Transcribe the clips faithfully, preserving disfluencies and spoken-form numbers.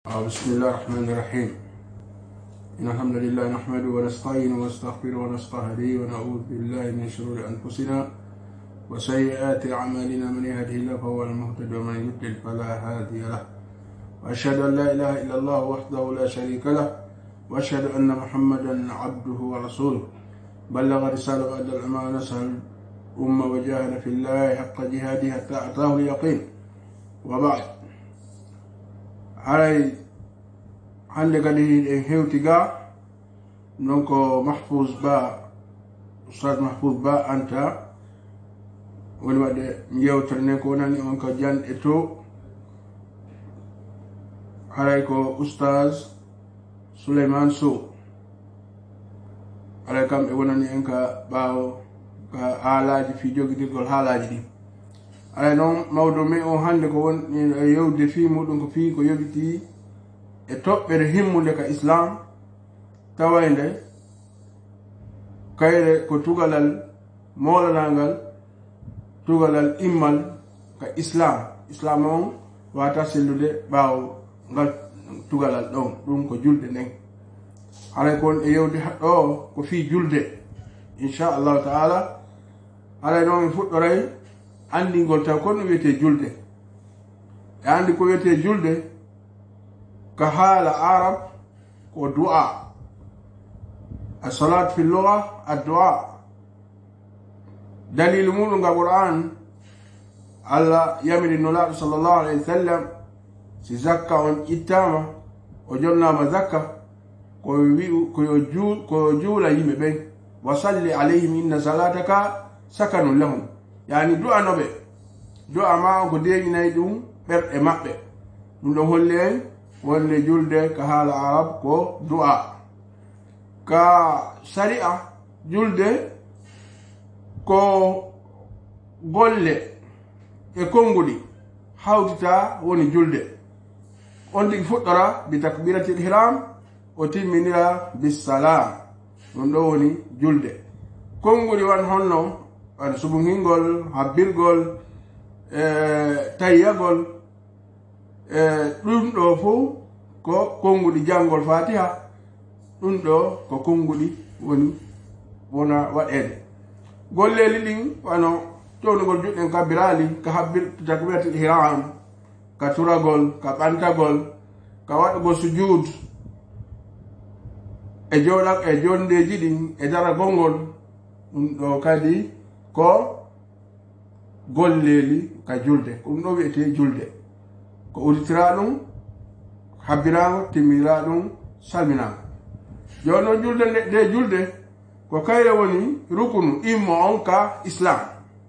بسم الله الرحمن الرحيم. إن الحمد لله نحمده ونستعينه ونستغفره ونستهديه ونعوذ بالله من شرور أنفسنا وسيئات أعمالنا. من يهده الله فهو المهتد ومن يضلل فلا هادي له. وأشهد أن لا إله إلا الله وحده لا شريك له وأشهد أن محمدا عبده ورسوله بلغ رسالة وأدى الأمانة نصح الأمة وجاهد في الله حق جهاده حتى أتاه اليقين. وبعد، haray hande kadi en hewtiga non ko Mahfouz Ba, Oustaz Mahfouz Ba Anta woni wadde jewtere nden ko wonani on ko janɗe to. haray ko Oustaz Souleymane Sow, haray kamɓe wonani en ka ɓaawo ka haalaji fi jogitirgol haalaji ɗi. Alay noon mawdo men on hande ko woni yewde fi muɗum ko fi ko yobiti e toɓɓere himmude ka islam tawayde kayre ko tugalal molanangal tugalal immal ka islam islam on wata sellude ɓaawo ngal tugalal ɗon ɗum ko julde nden. alay kon e yewde ɗo ko fi julde inchallahu taala. alay noon mi fuɗɗoray andingol taw kon no wiyete julde. e andi ko wiyete julde ka haala arab ko du'a. as-salat fi lugha ad-du'a. dalilu muɗum ga qur'an allah yamiri nulaɗo sallallahu alayhi wa sallam si zakka on ittama o jonnama zakka ko wi'u koyo juu ko juula yimɓe ɓen wa salli alayhim inna salataka sakanun lahum, yani du'a noɓe du'a ma on ko deeƴinayi ɗum ɓerɗe maɓɓe. ɗum ɗon holli en wonde julde ka haala arab ko du'a. ka sari'a julde ko golle e konngudi hawtita woni julde. on tigi fuɗɗora bi takbiratil ihram o timminira bisalam. ɗum ɗo woni julde. konngudi wan honno wan subungingol, habbirgol, e tayyagol, e ɗum ɗo fo ko konngudi janngol fatiha. ɗum ɗo ko konngudi woni wona waɗede. golleeli ɗin wano townugol juɗɗen kabbirali ka habbir takbiratul ihram, ka turagol, ka ɓantagol, ka waɗugol sujud e joɗak e jondeji ɗin e daragol ngol. ɗum ɗo kadi ko golleeli ka julde. ɗum ɗo wiyete julde ko uditira ɗum, habbirago, timmira ɗum, salminago. joni noon julde nde julde ko kayre woni rukunu immo on ka islam.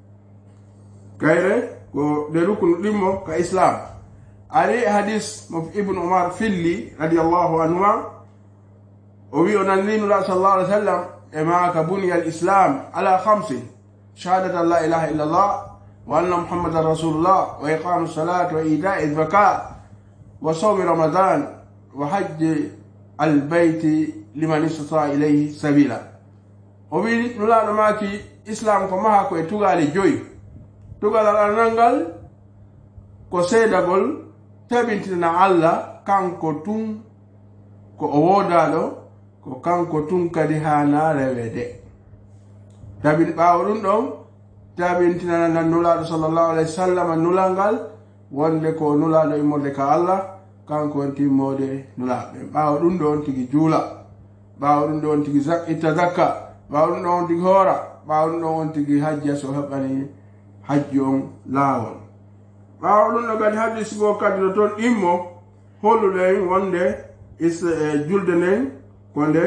kayre ko de rukunu ɗimmo ka islam. ari hadis mo ibnu umar filli radiallahu anhuma o wi o nanrinula sallallahu alih wa sallam e maka buniya al islam ala khamsi shahadat an la ilaha illa allah wa anna muhammadan rasulullah wa iqamu salat wa ita'i zakat wa sawmi ramadan wa hajji al bayti liman istata ilayhi sabila. o wi nulaɗo maki islam ko maha ko e tugali joyi. tugalal anangal ko seedagol tabintina allah kanko tun ko o wodaɗo, ko kanko tun kadi hana rewede. tabin ɓawo ɗum ɗon tabintinana nan nulaɗo sallallahu alayhi wa sallam nulalngal wonde ko nulaɗo immorde ka allah, kanko won timmode nulaɓe. ɓawo ɗum ɗon tigi juula, ɓawo ɗum ɗon tigi itta zakka, ɓawo ɗum ɗon on tigi hoora, ɓawo ɗum ɗon on tigi hajja so heɓani hajji on laawol. ɓawo ɗum ɗo kadi haddi sigo kadi no toon immo holluɗen wonde is julde nden ko nde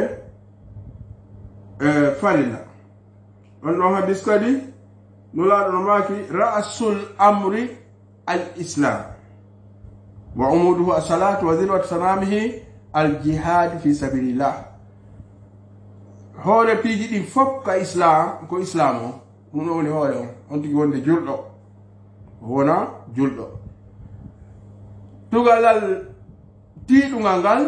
e falila. on ɗon hadis kadi nulaɗo no maki ra'sul amri al islam wa umuduhu as-salatu wa dhirwatu sanamihi al jihad fi sabilillah. hoore piiji ɗin fof ka islam ko islam o ɗum ɗo woni hoore on on tigi wonde julɗo wona julɗo. tugalal tiiɗugal ngal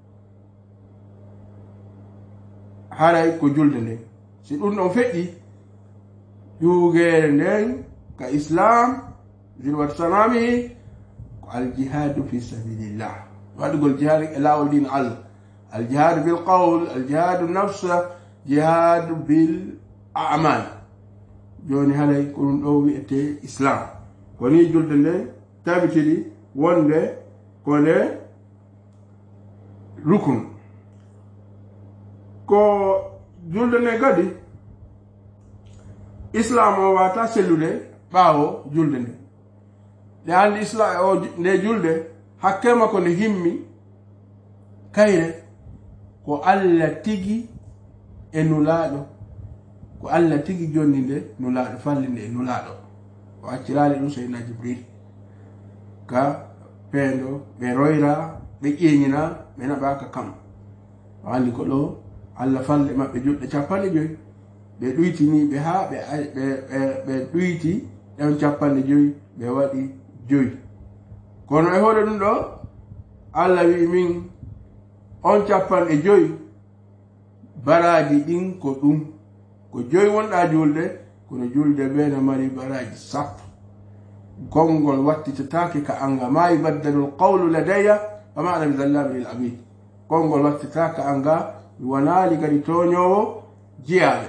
haray ko julde nden. si ɗum ɗon feƴƴi yugere nden ka islam zirwatu sanamihi ko al jihadu fi sabilillah. waɗugol jihad e laawol din Allah al jihad bil qawl al jihad nafs jihad bil a'mal joni halay ko ɗum ɗo wi'ete islam koni julde nde tabitiri wonde ko nde rukun ko julde nde kadi islam o wata sellude ɓaawo julde nde nde andi islam o nde julde hakke makko nde himmi kayre ko Allah tigi e nulaaɗo ko Allah tigi jonni nde nulaaɗo falli nde e nulaaɗo o accirali ɗum seydina Jibril ka peendo ɓe royra ɓe ƴeeñina ɓe naɓaka kam o andi ko ɗo Allah falle maɓɓe juɗɗe capanɗe joyi ɓe ɗuytini ɓe ha ɓe ɓe ɗuyti ɗon capanɗe joyi ɓe waɗi joyi kono e hoore ɗum ɗo Allah wi min on capanɗe joyi baraji ɗin ko ɗum ko joyi wonɗa julde kono julde ɓe no mari baraji sappo gongol wattitatake ka anga ma yubaddalu lqawlu ladayya wama ana bizallamin lil abid gongol wattitaka anga mi wonali kadi toñowo jiyaɓe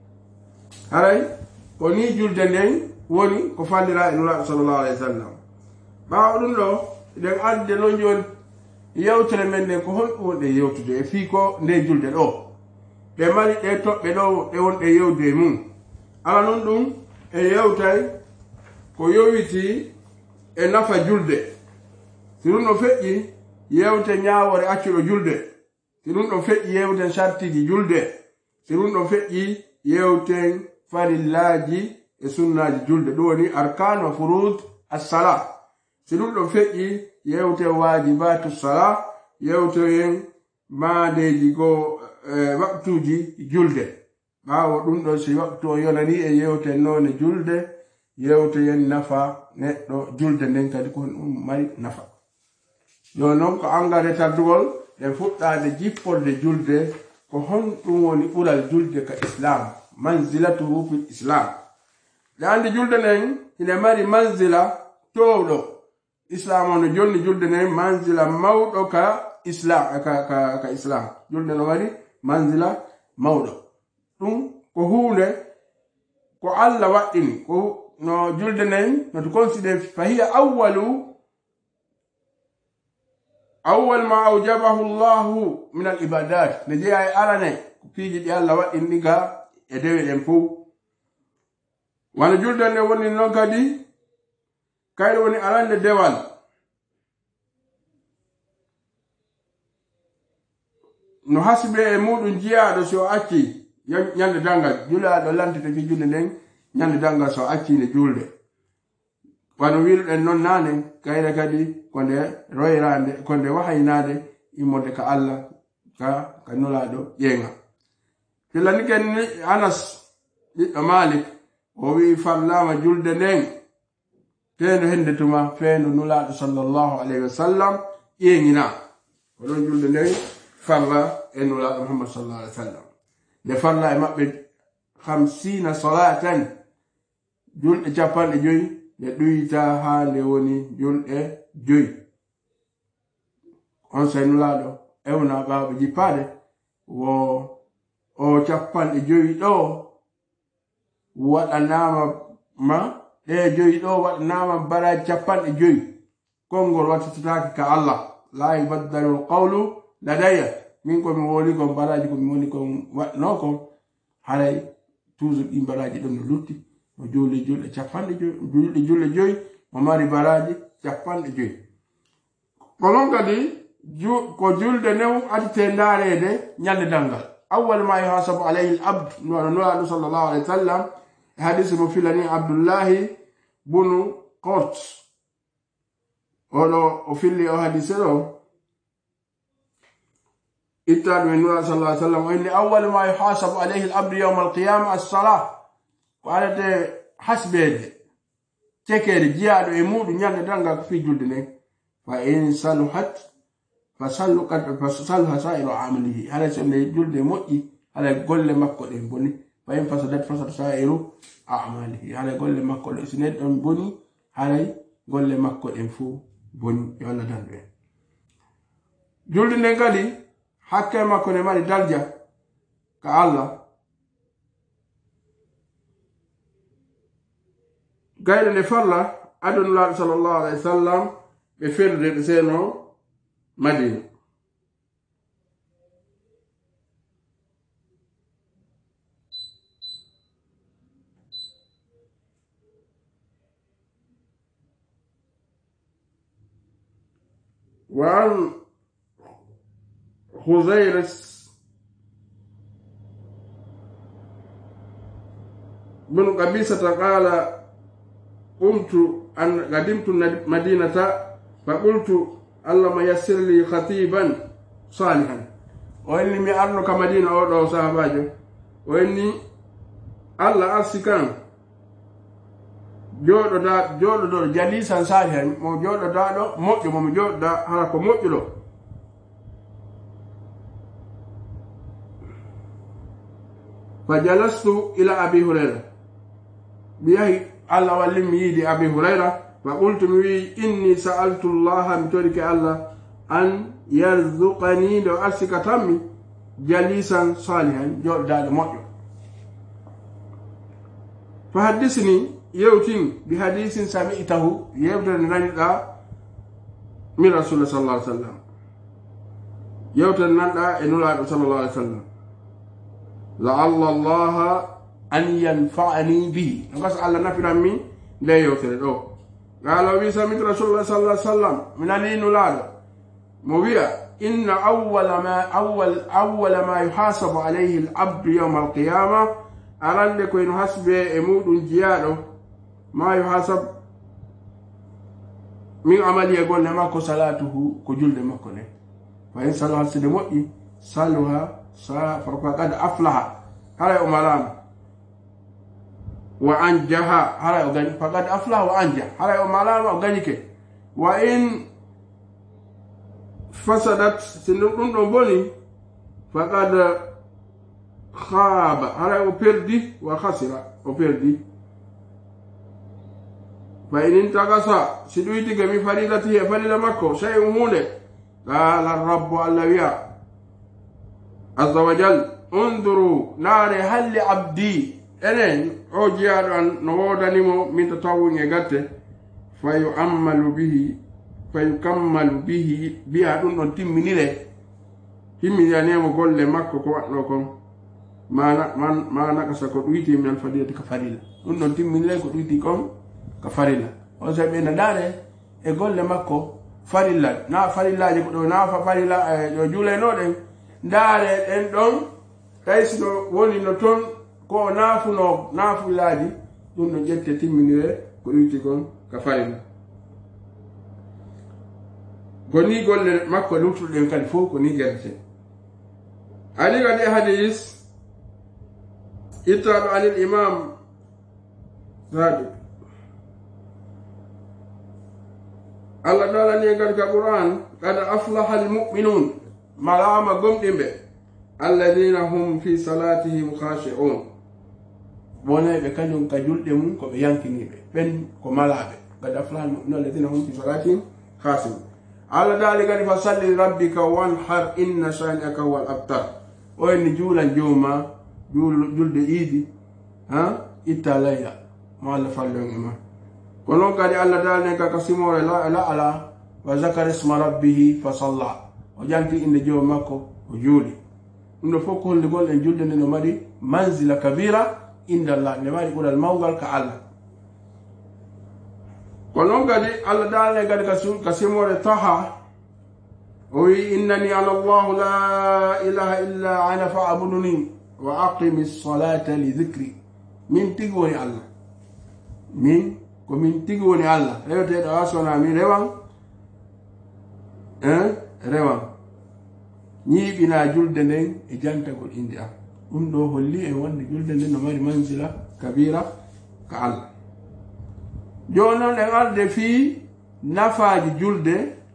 haray ko ni julde nden woni ko fallira e nuraɗo sallllahu alayhi wa sallam ɓawa ɗum ɗo eɗen ande non joni yewtere men nden ko honɗum wonɗe yewtude e fii ko nde julde ɗo ɓe mari ɗe toɓɓe ɗo ɗe wonɗe yewde mum ala non ɗum e yewtay ko yowiti e nafa julde si ɗum ɗo feƴƴi yewte ñawore accuɗo julde si ɗum ɗo feƴƴi yewten sartiji julde si ɗum ɗo feƴƴi yewten farillaji e sunnaji julde ɗum woni arkanu furud assala si ɗum ɗo feƴƴi yewten wajibatu sala yewtoyen maadeji go e waktuji julde ɓawo ɗum ɗo si waktu o yonani e yewten none julde yewtoyen nafa neɗɗo julde nden kadi ko ɗum mari nafa yo noon ko engrais tardugol ɗen fuɗɗade jipporde julde ko honɗum woni ɓural julde ka islam manzilatuhu fil islam nde andi julde nden ine mari manzila towɗo islam ono jonni julde nden manzila mawɗo ka islam ka, ka, ka islam julde no mari manzila mawɗo ɗum ko hunde ko Allah waɗɗini ko no julde nden no to consider fahiya awwalu awwal ma awjabahu Allahu min al ibadat ne jeeya e arane ko piiji ɗi Allah waɗɗini ɗi ga e dewe ɗen fof wano julde nde woni noon kadi kayre woni arande dewal no hasibe e muɗum jiyaɗo so acci ñande dangal julaɗo lantete fi julde nden ñande dangal so accinde julde wano wiruɗen noon nane kayre kadi ko nde royrande ko nde wahaynade immode ka Allah ka ka nulaɗo ƴeeŋa fillani ken Anas ɓiɗɗo Malik o wi farlama julde nden teno hende tuma feeno nulaɗo sallllahu alayhi wa sallam ƴeeŋina ko ɗon julde nden farla e nulaɗo Muhammad sallallahu alayhi wa sallam nde farla e maɓɓe hamsina salatan julɗe capanɗe joyi nde ɗuyita ha nde woni julɗe joyi on say nulaɗo ewna ɓaɓe jippade wo o capanɗe joyi ɗo waɗanama ma ɗe joyi ɗo waɗanama baraji capanɗe joyi konngol wattitatake ka Allah la yubaddalu lqawlu ladayya min komi woli kon baraji komi woni kon waɗno kon haray toujours ɗi baraji ɗon no lutti o julde julɗe capanɗe joyi julɗe julɗe joyi o mari baraji capanɗe joyi ko non kadi ko julde new adite ndarede ñande dangal awwal ma yuhasabu alayhi al abd no nulaɗo sallllahu alayhi wa sallam e hadise mo filani Abdullahi bunu Qurt oɗo o filli o hadise ɗo ittaɗum e nuraɗo sallallahu alayhi wa sallam o inni awwal ma yuhasabu alayhi al abdu yawma al qiyama as-salah ko adate hasbede cekede jiyaɗo e muɗum ñande dangal ko fi julde nden fa in saluhat fasalha sa'iru amalihi hala so nde julde moƴƴi hala golle makko ɗen boni fa in fasadat fasad sa'iru amalihi hala golle makko ɗe so neɗɗon boni halay golle makko ɗen fo boni yo Allah dandu en julde nden kadi hakke makko ne mari darja ka Allah gayde nde farla adunulaaɗo sallallahu alayhi wa sallam ɓe ferdude ɓe seeno Madina وعن خزيرس بن قبيصة قال قمت أن قدمت المدينة فقلت اللهم يسر لي خطيبا صالحا وإني مي أرنك مدينة أو صحاباجو وإني الله أرسكان jodo da jodo do jalisan salihan mo jodo da do mojo mo jodo da hala ko mojo do fajalastu ila abi hurayra bihi alla wallim yidi abi hurayra fa qultu mi inni sa'altu allah min turika allah an yarzuqani do asika tammi jalisan salihan jodo da do mojo fa hadithni yewtin bi hadisin sami'tahu yewtan nanda min rasul sallallahu alaihi wasallam yewtan nanda e nulaado sallallahu alaihi wasallam la'alla allah an yanfa'ani bihi ngas alla nafiram mi le yewtere do qala bi sami'tu rasulullah sallallahu alaihi wasallam min ali nulaado mo wi'a inna awwala ma awwal awwala ma yuhasabu alayhi al-'abdu yawm al-qiyamah arande ko en hasbe e mudun jiyaado ما يحاسب من عمل يقول لما كو صلاته كجل ما كونه فإن صلوها سدموئي صلوها فقد أفلح هلا أمرام وأنجها هلا أغني فقد أفلح وأنجح هلا أمرام أغنيك وإن فسدت سنون بني فقد خاب هلا أبردي وخسر أبردي فإن انتقص سدويتك من فريضته فريضة مكة شيء مولد قال الرب اللويا عز وجل انظروا نار هل عبدي إلين أجيار أن نودنمو من تطوين يغته فيعمل به فيكمل به بها دون تمني له تمني يعني مقول لمكة كواتنوكم ما ما ما نقص كدويتي من الفريضة كفريضة دون تمني له كدويتي كم kafarila o sabe na dare e golle makko farilla na farilla je ko na fa farilla e jule no den dare en don taysino woni no ton ko nafuno nafullaji dum no jette timminire ko yuti kon kafarila goni golle makko lutuden kal fo ko ni gerte ali gade hadis ittabi al imam Sadiq Allah Ta'ala ni ngal ka Quran qad aflaha al mu'minun malama gomdimbe alladhina hum fi salatihim khashi'un wona be kanyum ka julde mun ko be yankinibe ben ko malabe qad aflaha al mu'minun alladhina hum fi salatihim khashi'un Allah Ta'ala gani fa salli rabbika wanhar inna shani'aka huwal abtar o en julan joma julde idi ha italaya mala fallon ma kono kadi Allah Ta'ala ne ka kasimore la la ala wa zakara isma rabbih fa salla o janti inde joom makko o juuli dum do fokko holde gol en julde no mari manzila kabira inda Allah ne mari ɓural mawgal ka Allah kono kadi Allah Ta'ala ne kadi kasimore taha o wi innani ana Allah la ilaha illa ana fa'buduni wa aqimis salata li dhikri min tigoni Allah min ko min tigi woni Allah reweteɗo asona mi rewan hein rewan ñiiɓina julde nden e jantagol inde am ɗum ɗo holli e wonde julde nden no mari manzila kabira ka Allah joni noon ɗen arde fii nafaji julde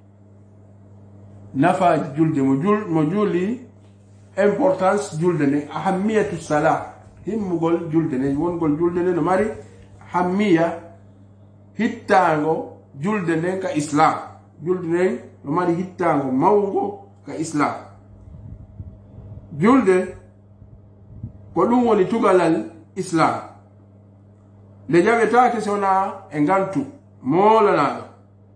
nafaji julde mo jul mo juuli importance julde nden ahammiyatu sala himmugol julde nden wongol julde nden no mari hammiya hittango julde nden ka islam julde nden no mari hittango mawgo ka islam julde ko ɗum woni tugalal islam nde jaɓetake sona e ngantu molanaɗo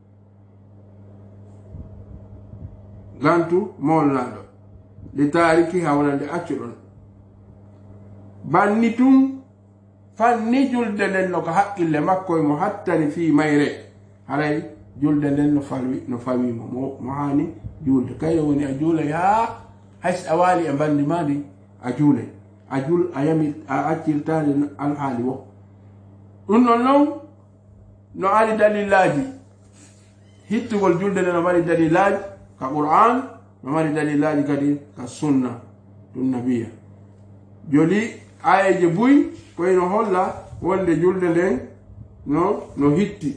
ngantu molanaɗo li tariki hawnande accuɗon banni tum fanni julde nden no ko haqqille makko mo hattani fi mayre haray julde nden no fawi no fawimo mo, mo hani julde kayo woni a juulay ha hays a waali e bandi madi a juulay a jul a yami a accirtani alhaali wo ɗum non noon no ari dalillaji hittugol julde nde no mari dalillaji ka qur'an no mari dalillaji kadi ka sunna ɗum nabiya joli ayeje buy koyno holla wonde julde nden no no hitti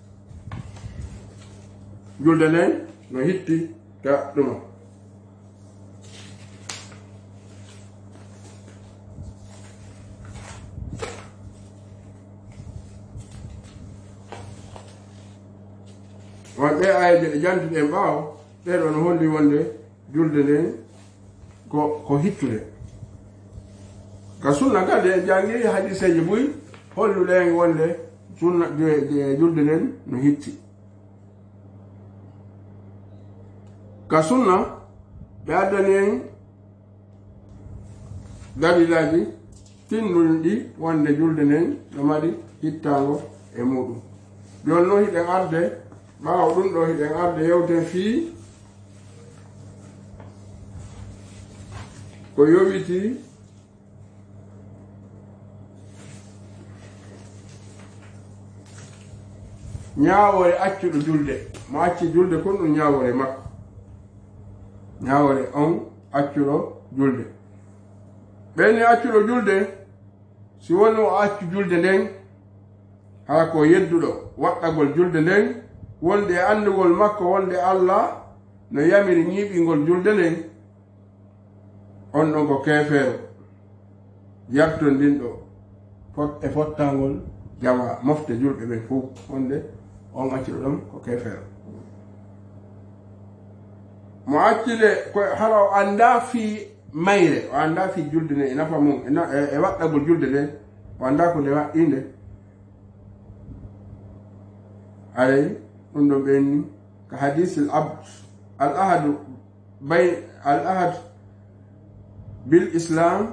julde nden no hitti ka ɗuma wonɓe ayeje ɗe jantuɗen ɓaawo ɗeɗo no holli wonde julde nden ko ko hittude ka sunna kadi en jangi hadiseji buy holluɗen wonde sunna julde nden no hitti ka sunna ɓe addani en dalilaji tinnuɗi ɗi wonde julde nden no mari hittago e muɗum jon no hiɗen arde ɓaawo ɗum ɗo hiɗen arde yewten fii ko yowiti ñaawore accuɗo julde mo acci julde kon ɗum ñaawore makko ñaawore on accuɗo julde ɓenni accuɗo julde si woni o accu julde nden haa ko yedduɗo waɗɗagol julde nden wonde e andugol makko wonde Allah no yamiri ñiiɓingol julde nden on ɗon ko keefeero yartondinɗo fot e fottangol jawa mofte julɓe ɓen fof wonde on acciɗo ɗon ko keefeero mo accide ko hara o annda fii mayre o annda fii julde nden e nafa mum e waɗɗagol julde nden o annda ko nde waɗɗinde aray ɗum ɗo ɓenni ka hadis al abd al ahadu bay al ahad bil islam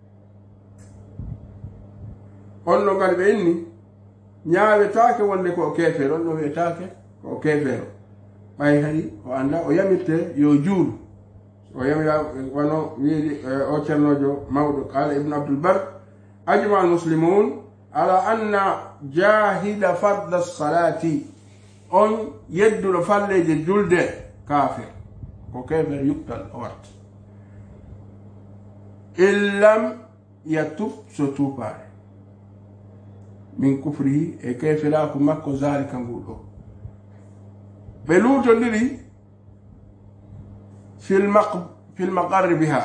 on ɗo kadi ɓe inni ñaawetaake wonde ko o keefeero on ɗo wiyetaake ko o keefeero ɓay hay o annda o yamirte yo juulu o yamira wono wiiri o ceernojo mawɗo qala ibnu abdul bar ajma al muslimun ala anna jahida farda salati on yedduɗo falleje julde kafir ko keefeero yuɓtal o warta illam yatub so tuupaare min kufrihi e keefiraaku makko zalika nguɗo ɓe luutondiri fil maqarri biha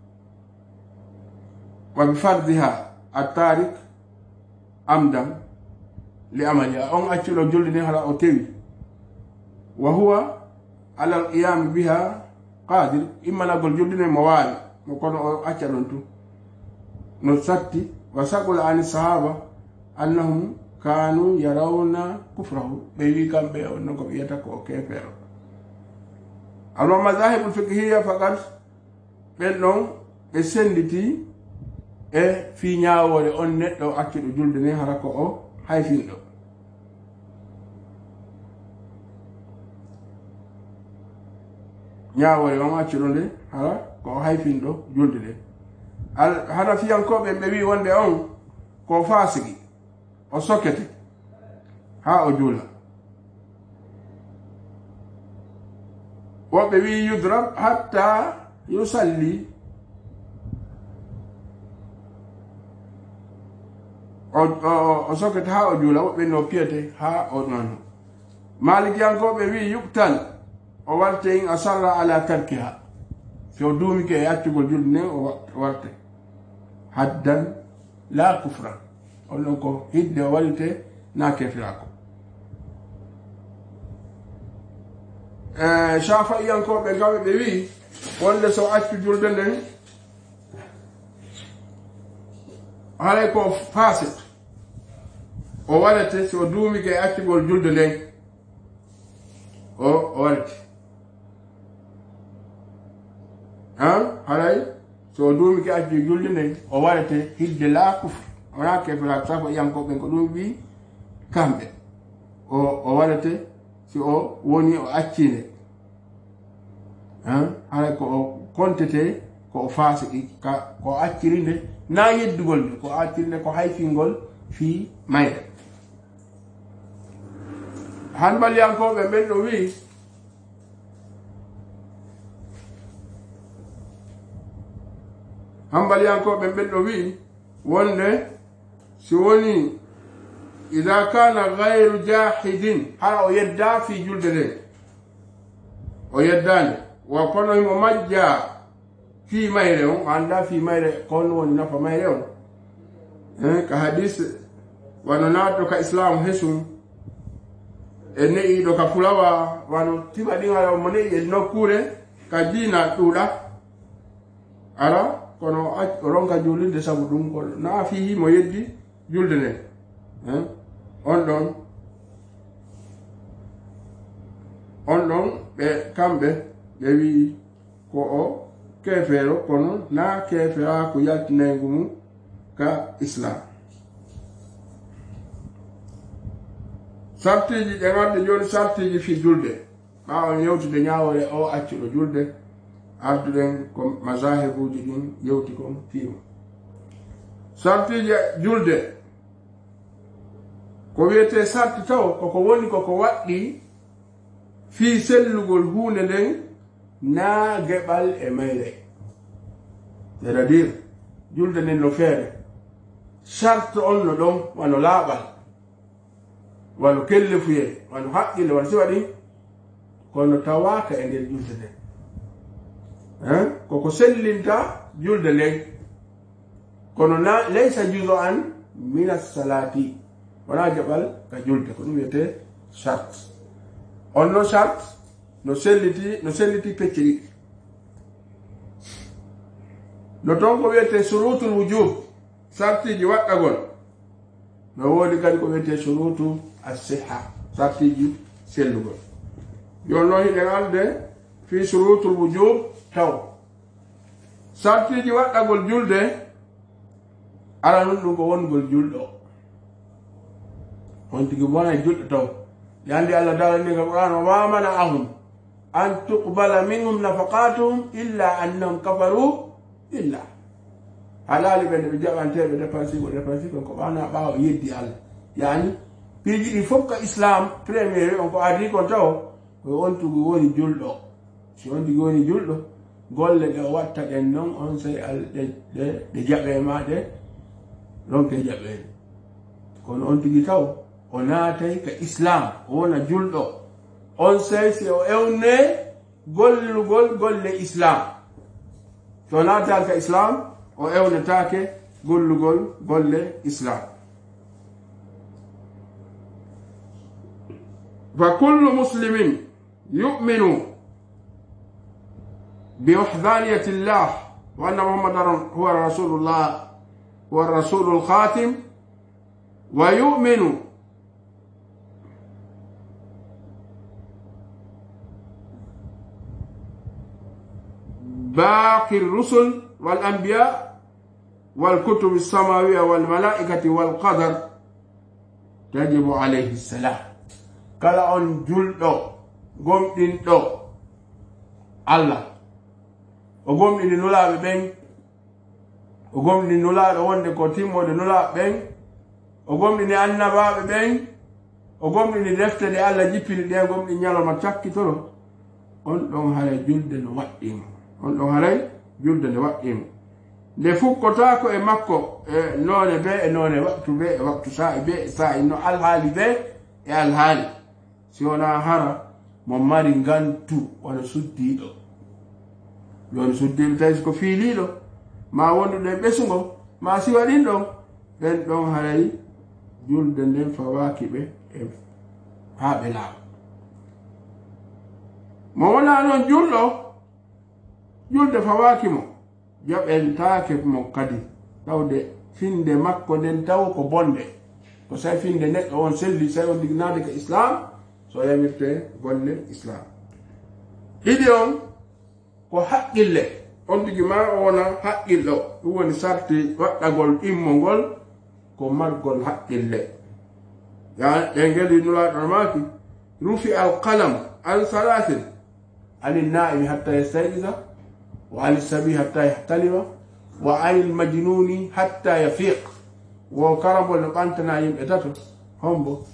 wa bi fardiha attarik amdan li amaliha on accuɗo julde ni hala o tewi wa huwa ala al qiyami biha qadir immanagol julde ni mo waawi mo kono o acca ɗon tu no satti wa sagula ani sahaba annahum kanu yarawna kufrahu ɓe wi kamɓe on non ko wiyata ko o keefeero alma madahibul fiqhiya fakat ɓen ɗon ɓe senditi e fi ñaawore on neɗɗo accuɗo julde ni hara ko o hayfinɗo ñaawore on accuɗo nde hara ko o hayfinɗo julde nde hana fiyankoɓe ɓe wi wonde on ko fasiki o sokkete ha o juula woɓɓe wi yudrab hatta yusalli o, o, o sokkete ha o juula woɓɓe no piyete ha o nono malikiyankoɓe wi yuɓtal o warte in asarra ala tarkiha so duumike e accugol julde nden o warte haddan la kufran on ɗon ko hidde o waɗite na kefirako e shafa'iyankoɓe gawe ɓe wi wonde so accu julde nden haray ko fasik o waɗete so duumi ke accugol julde nden o o waɗete han haray so duumi ke accu julde nden o waɗete hidde laa kufre wona kefera safo yankoɓe ko ɗum wi kamɓe o o waɗete si o woni o accinde han haray ko o kontete ko o fasiki ka ko accirinde na yeddugol nde ko accirinde ko hayfingol fi mayre hanbaliyankoɓe ɓen ɗo wi hanbaliyankoɓe ɓen ɗo wi wonde si woni ida kana gayru jahidin hara o yedda fi julde nden o yeddande wa kono himo majja fi mayre on anda fi mayre kon woni nafa mayre on eh ka hadis wano nato ka islam hesum e ne'i do ka fulawa wano tiba dinga mo ne'i e nokkure ka dina ɗuuɗa ara kono ronka julinde sabu ɗum ko na fi mo yeddi julde nden eh on ɗon on ɗon ɓe kamɓe ɓe wi ko o kefeero kono na kefera ko yaltinaygu mum ka islam sartiji ɗe ngadde joni sartiji fi julde ɓawa yewtude ñawore o accuɗo julde arduɗen ko masahibuji ɗin yewti kon fiima sartiji julde ko wiyete sarti taw koko woni koko waɗɗi fi sellugol hunde nden na geɓal e mayre c'est à dire julde nden no feere charte on no ɗon wano laaɓal wano kellefuye wano haqqille wano si waɗi kono tawaka e nder julde nden hein koko sellinta julde nden kono na laysa juzo an min as-salati wona jaɓal ka julde ko ɗum wiyete charte on no charte no selliti no selliti pecce ɗiɗi no toon ko wiyete surutul wujub sartiji waɗɗagol no woodi kadi ko wiyete surutu as-siha sartiji sellugol yon noon hiɗen alde fi surutul wujub taw sartiji waɗɗagol julde ala nun ɗum ko wongol julɗo on tigi wona julɗo taw yandi allah dalani ka qur'an wa ma mana'ahum an tuqbala minhum nafaqatuhum illa annahum kafaru illa halali ɓe nde ɓe jaɓanteɓe dépensi ko dépensi kon ko ɓana ɓawa yeddi allah yani piiji ɗi fof ka islam premier on ko adi kon taw ko on tigi woni julɗo si on tigi woni julɗo golle ɗe watta ɗen noon on sey ɗe ɗe jaɓe ma ɗe ronke jaɓede kono on tigi taw o naatay ka islam o wona julɗo on sey si o ewne gollugol golle islam so naatal ka islam o ewnetake gollugol golle islam fa kullu muslimin yu'minu bi wahdaniyati llah wa anna muhammadan huwa rasulullah huwa rasulul khatim wa yu'minu باقي الرسل والأنبياء والكتب السماوية والملائكة والقدر تجب عليه السلام كلا أن جلدو قمتين دو الله وقمتين نلا بين وقمتين نلا وند كتيم ود نلا بين وقمتين النبا بين وقمتين دفتر دي الله جيبين دي قمتين يالو ما تشكي تلو on ɗon haray julde no waɗɗimo on ɗon haray julde no waɗɗimo nde fukkotako e makko e noone be e noone waktu be e waktu sa'i be e sa'i no alhaali be e alhaali si wona hara mo mari ngantu wona suddiɗo joni suddiɗo tawi ko fiiliɗo ma wonduɗo e ɓesugo ma si waɗin ɗon ɓen ɗon haray julde nden fawaki ɓe e ha ɓe laaɓa mo wona noon julɗo julde fawaki mo jaɓentaake mo kadi tawde finde makko nden taw ko bonde ko say finde neɗɗo on selli say on dignade ko islam so yamirte golle islam ɗiɗi on ko haqqille on tigi ma o wona haqqillo ɗum woni sarti waɗɗagol immo ngol ko margol haqqille ya ɓe ngeli nulaɗo maki rufi alqalam an salatin ani naimi hatta yastayqiza wa ani sabi hatta yahtalima wa ani almajnuni hatta yafiq wo karabol no ɓantana yimɓe tato hombo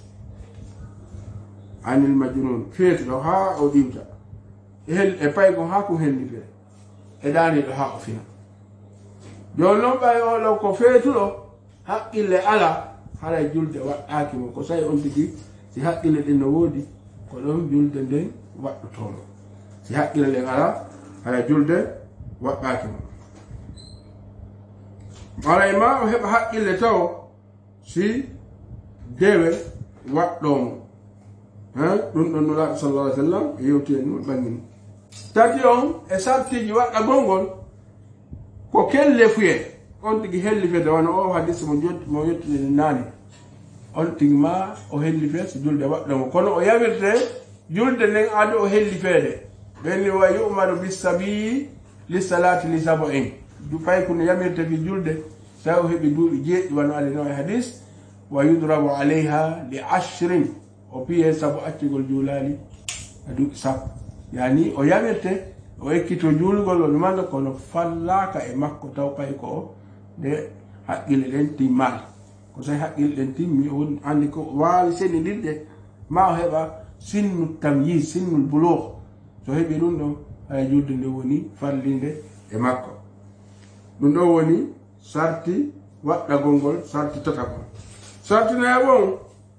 ani almajnun feetuɗo ha o ɗiwta e paygo ha ko hellite e ɗaniɗo ha o fina joni noon ɓay oɗo ko feetuɗo haqqille ala haray julde waɗɗaki mo ko sayi on tigi si haqqille ɗen no woodi ko ɗon julde nden waɗɗotono si haqqille ɗen ala haray julde waɗɗaki mo haray ma o heɓa haqqille taw si dewe waɗɗomo ɗum ɗon nulaɗo sallallah alih w sallam e yewti en ɗum ɓangini tati on e sartiji waɗɗagol ngol ko kelle fuye on tigi helli fede wona o hadise mo jotti mo yettini naani on tigi ma o helli fe so julde waɗɗomo kono o yawirte julde nden ado o helli feede ɓenni wa yumaru bisabii li salati li sabo en du fay kono yamirte fi julde sa o heɓi duuɓi jeeɗɗi wano alino e hadis wa yudrabu alayha li ashrin o piye saabu accugol juulali a duuɓi sappo yani o yamirte o ekkito juulugol o ɗumanda kono fallaka e makko taw pay ko o nde haqqille ɗen timmal ko tawi haqqille ɗen timmi o woni andi ko waali senidirɗe ma o heɓa sinnu tamyis sinnul bulugh so heɓi ɗum ɗo hay julde nde woni fallinde e makko ɗum ɗo woni sarti waɗɗagol ngol sarti tatagol sarti nayaɓon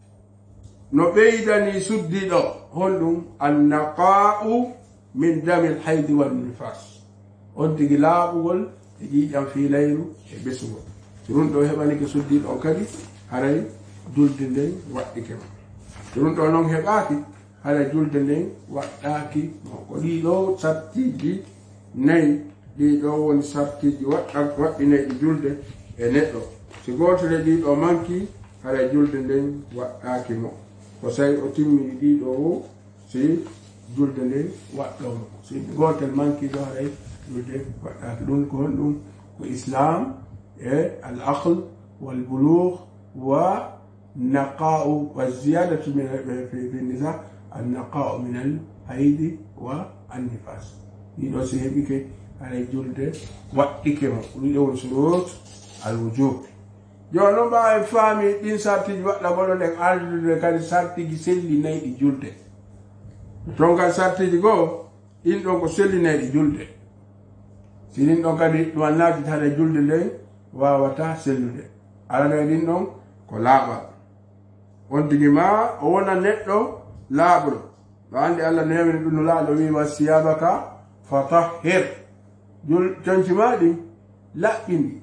no ɓeydani suddiɗo honɗum annaqa'u min dami lhaydi wannifas on tigi laaɓugol e ƴiƴam fiilayru e ɓesugol so ɗum ɗo heɓani ko suddiɗo on kadi haray julde nden waɗɗike ma so ɗum ɗo noon heɓaki haray julde nden waɗɗaki ko ɗiɗo sartiji nayi ɗiɗo woni sartiji waɗɗinayɗi julde e neɗɗo si gotole ɗiɗo manki haray julde nden waɗɗaki mo ko sayi o timmini ɗiɗo o si julde nden waɗɗomo si gotel manki ɗo haray julde waɗɗaki ɗum ko honɗum ko islam e al aql wal bulugh wa naqa'u wa ziyadatu min fi nisa an naqa'u min al haidi wa an nifas ɗiɗo si heɓike haray julde waɗɗike mo ɗiɗo woni surut al wujub joni noon mbawi faami ɗin sartiji waɗɗagolo ɗen ardude kadi sartiji sellinayɗi julde ton kadi sartiji goo ɗin ɗon ko sellinayɗi julde si ɗin ɗon kadi ɗum annaji haɗa julde nden wawata sellude alana ɗin ɗon ko laaɓal on tigi ma o wona neɗɗo laaɓuɗo ɗo andi allah no yamini ɗum no laaɗo wi wa siyabaka fatahhir jul conci ma ɗin laɓɓini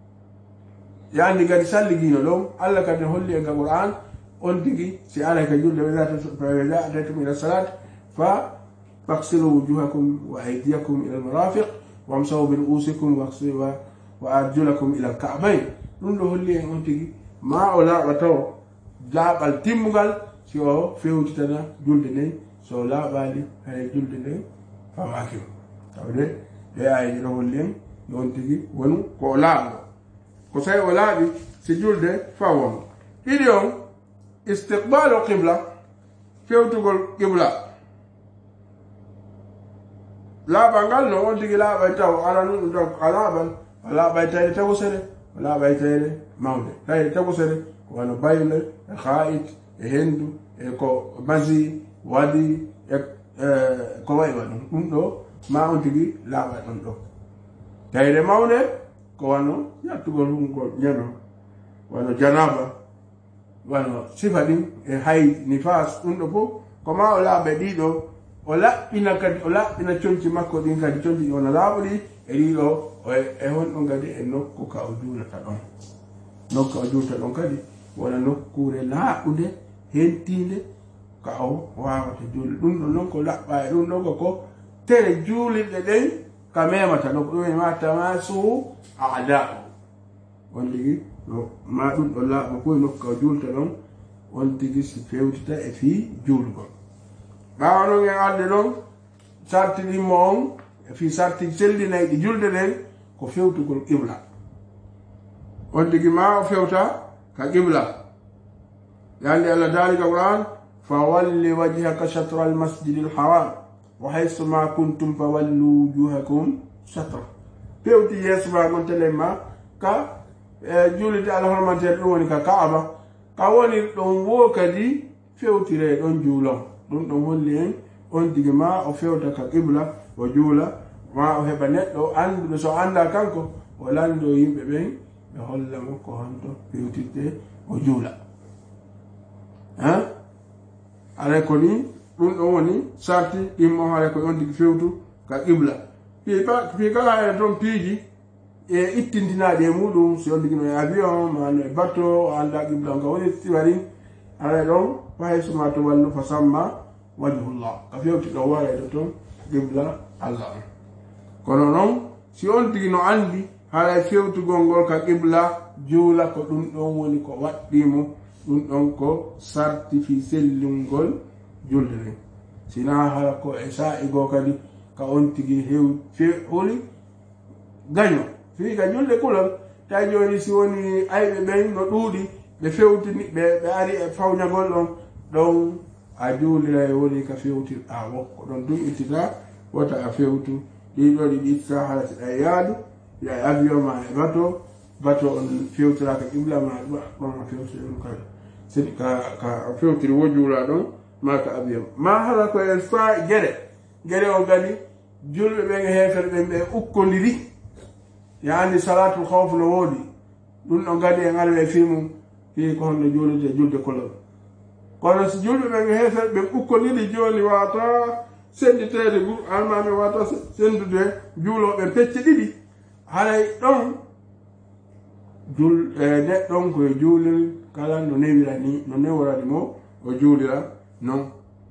yani gadi salligino ɗon allah kadi holli e ga qur'an on tigi si alay ka julde wa ataytum ila salat fa faghsilu wujuhakum wa aydiyakum ila almarafiq wamsahu bi ru'usikum wa arjulakum ila alka'bayn ɗum ɗo holli en on tigi ma o laaɓa taw laaɓal timmugal si o fewtitana julde nden so laaɓali hay julde nden famakimo tawde ɓe ayiji ɗo holli en on tigi wonu ko o laaɓuɗo ko sayi o laaɓi si julde fawwamo ɗiɗi on istiqbalu qibla fewtugol qibla laaɓal ngal no on tigi laaɓay taw ala ɗum taw a laaɓal a laaɓay tawde tagusere o laaɓay tawde mawde tawde tagusere ko wano bayle e ha'it e hendu e ko masi waɗi e ko wayi wa ɗum ɗum ɗo ma on tigi laaɓay ɗon ɗo tawde mawde ko wano yattugol ɗum ko ñano wano janaba wano sifa ɗin e hay nifas ɗum ɗo fof ko ma o laaɓe ɗiɗo o laɓɓina kadi o laɓɓina conci makko ɗin kadi conci ɗi wona laaɓuɗi e ɗiɗo e honɗon kadi e nokku ka o juulata ɗon nokku o juulata ɗon kadi wona nokkure laaɓude hentinde ka o wawata juulde ɗum ɗo noon ko laɓɓa e ɗum ɗon ko ko tere juulirɗe ɗen kamemata ɗo ko ɗum ma tamasu a'da'u on tigi no ma ɗum ɗo laaɓa koye nokka julta ɗon on tigi si fewtita e fii juulgol ɓaawa ɗon en arde ɗon sartiɗimmo on e fii sarti sellinayi ɗi julde ɗen ko fewtugol qibla on tigi ma o fewta ka qibla yande Allah daali ka Qur'an fa walli wajhaka shatra al-masjid al-haram wa haythu ma kuntum fa wallu wujuhakum shatra fewti yeeso ma gon telema ka julide alhormanteɗe ɗum woni ka Kaaba ka woni ɗon wo kadi fewtire ɗon juulon ɗum ɗon holli en on tigi ma o fewta ka qibla o juula ma o heɓa neɗɗo anduɗo so anda kanko o lando yimɓe ɓen ɓe holla mo ko honto fewtirte o juula han alay ko ni ɗum ɗon woni sarti ɗimmo haala ko on tigi fewtu ka qibla fi kala ene toon piiji e ittindinaɗi e muɗum si on tigi no e avion mano e bateau o anda qibla on ka woni tiwarin alay ɗon fahay suma to wallu fa samma wajhullah ka fewti ɗo wareɗo toon qibla Allah on kono noon si on tigi no andi haala fewtugol ngol ka qibla juula ko ɗum ɗon woni ko waɗɗimo ɗum ɗon ko sarti fi sellungol julde nden sina hala ko e sa'i goo kadi ka on tigi hew holi gaño fi ka julde kulol tawi joni si woni ayɓe ɓen no ɗuuɗi ɓe fewtini ɓe ɓe ari e fawñagol ɗon ɗon a juulira e woni ka fewtirɗa wokko ɗon ɗum ittita wota a fewtu ɗiɗo ɗi ɗitta hala siɗa yaadu ya e avion ma e bateau bateau on fewtira ka qibla ma ɗon a fewtiri ɗum kadi sedi ka ka fewtiri wo juula ɗon ma ka avion ma hala ko e fa gueɗe gueɗe o gadi julɓe ɓen e heefere ɓen ɓe ukkodiri yaani salatul khawf no woodi ɗum ɗo gadi en alwe filmum fi ko honno juulide julde kolol kono so julɓe ɓen e heefere ɓen ukkodiri joni wata senditede almami wata sendude juuloɓe pecce ɗiɗi haray ɗon jul neɗɗon koye juulil kala no newira ni no newrani mo o juulira non